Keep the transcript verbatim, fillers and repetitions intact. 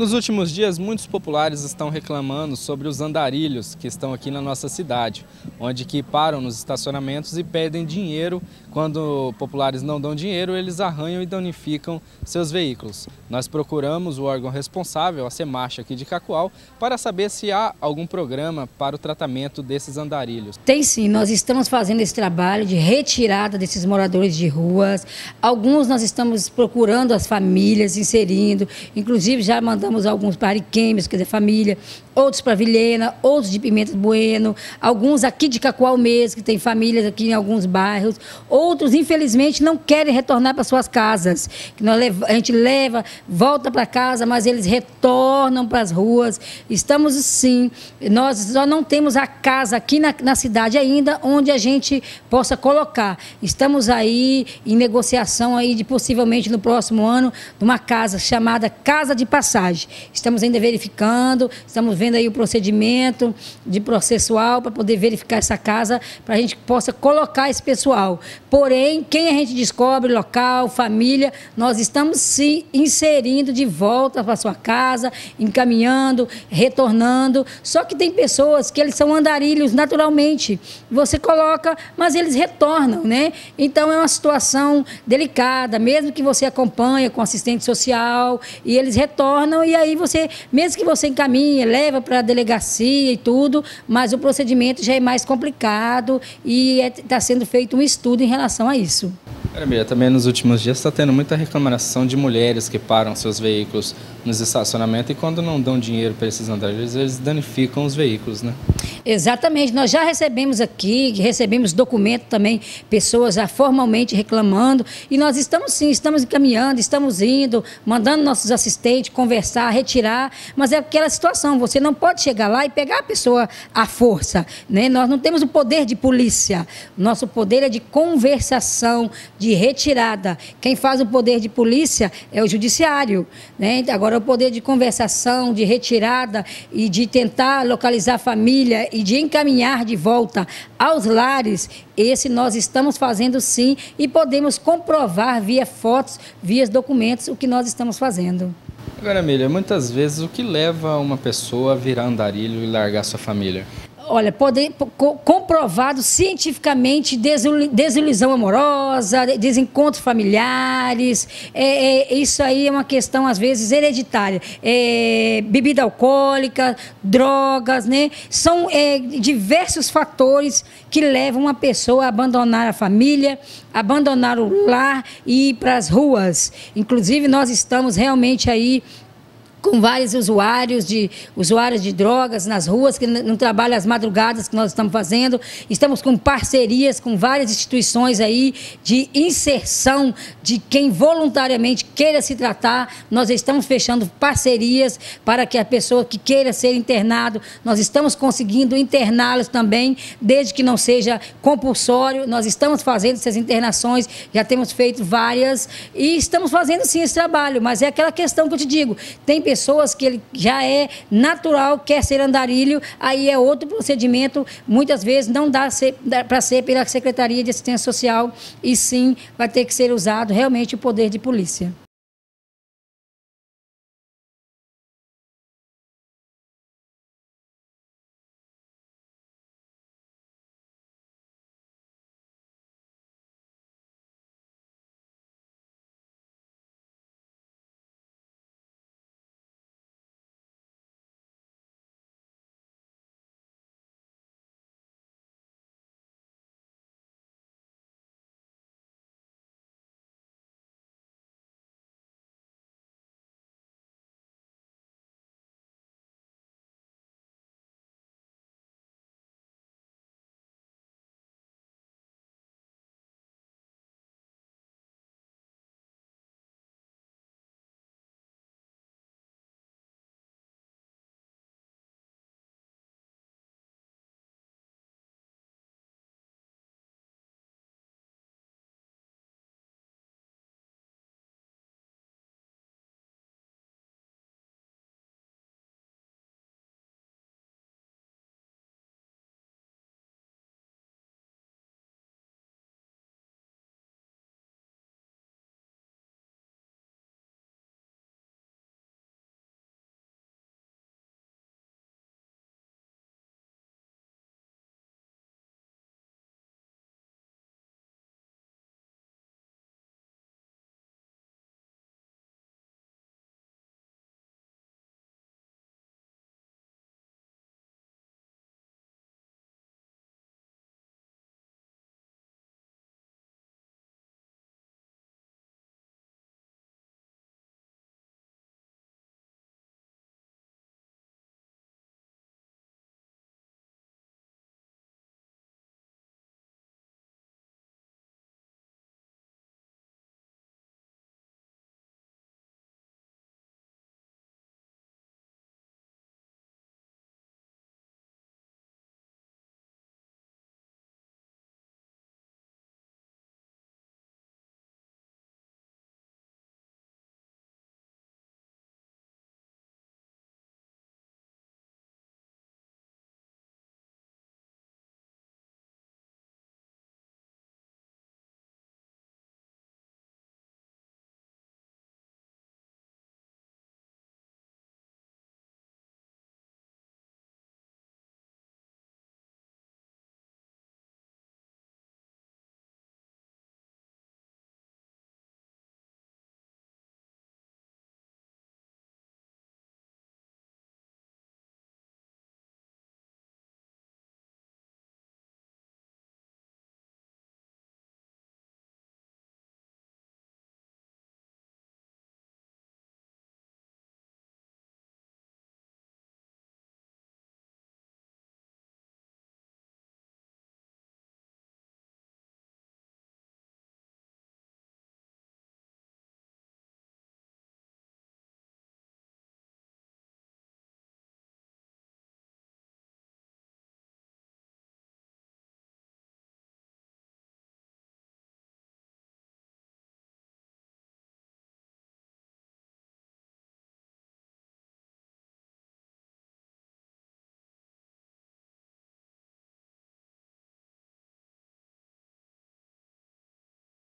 Nos últimos dias, muitos populares estão reclamando sobre os andarilhos que estão aqui na nossa cidade, onde que param nos estacionamentos e pedem dinheiro. Quando populares não dão dinheiro, eles arranham e danificam seus veículos. Nós procuramos o órgão responsável, a Semarch aqui de Cacoal, para saber se há algum programa para o tratamento desses andarilhos. Tem sim, nós estamos fazendo esse trabalho de retirada desses moradores de ruas. Alguns nós estamos procurando as famílias, inserindo, inclusive já mandamos alguns para Ariquemes, quer dizer, família, outros para Vilhena, outros de Pimenta Bueno, alguns aqui de Cacoal mesmo, que tem famílias aqui em alguns bairros, outros, infelizmente, não querem retornar para suas casas. Que nós, a gente leva, volta para casa, mas eles retornam para as ruas. Estamos, sim, nós só não temos a casa aqui na, na cidade ainda, onde a gente possa colocar. Estamos aí em negociação aí de, possivelmente, no próximo ano, numa casa chamada Casa de Passagem. Estamos ainda verificando, estamos vendo aí o procedimento de processual para poder verificar essa casa, para a gente possa colocar esse pessoal. Porém, quem a gente descobre, local, família, nós estamos sim inserindo de volta para a sua casa, encaminhando, retornando. Só que tem pessoas que eles são andarilhos naturalmente. Você coloca, mas eles retornam, né? Então é uma situação delicada, mesmo que você acompanhe com assistente social e eles retornam, e aí você, mesmo que você encaminhe, leva para a delegacia e tudo, mas o procedimento já é mais complicado e está sendo feito um estudo em relação a isso. Mira, também nos últimos dias está tendo muita reclamação de mulheres que param seus veículos nos estacionamentos e quando não dão dinheiro para esses andarilhos, eles danificam os veículos, né? Exatamente, nós já recebemos aqui, recebemos documento também, pessoas já formalmente reclamando, e nós estamos sim, estamos encaminhando, estamos indo, mandando nossos assistentes conversar, retirar, mas é aquela situação, você não pode chegar lá e pegar a pessoa à força, né? Nós não temos o poder de polícia, nosso poder é de conversação, de retirada. Quem faz o poder de polícia é o judiciário, né? Agora o poder de conversação, de retirada e de tentar localizar a família e de encaminhar de volta aos lares, esse nós estamos fazendo sim e podemos comprovar via fotos, via documentos o que nós estamos fazendo. Agora, Miriam, muitas vezes o que leva uma pessoa a virar andarilho e largar sua família? Olha, poder, comprovado cientificamente desilusão amorosa, desencontros familiares, é, é, isso aí é uma questão, às vezes, hereditária. É, bebida alcoólica, drogas, né? São é, diversos fatores que levam uma pessoa a abandonar a família, abandonar o lar e ir para as ruas. Inclusive, nós estamos realmente aí com vários usuários de, usuários de drogas nas ruas, que não trabalham as madrugadas que nós estamos fazendo. Estamos com parcerias com várias instituições aí de inserção de quem voluntariamente queira se tratar. Nós estamos fechando parcerias para que a pessoa que queira ser internado, nós estamos conseguindo interná-los também, desde que não seja compulsório. Nós estamos fazendo essas internações, já temos feito várias e estamos fazendo sim esse trabalho, mas é aquela questão que eu te digo, tem pessoas pessoas que ele já é natural, quer ser andarilho, aí é outro procedimento, muitas vezes não dá, dá para ser pela Secretaria de Assistência Social e sim vai ter que ser usado realmente o poder de polícia.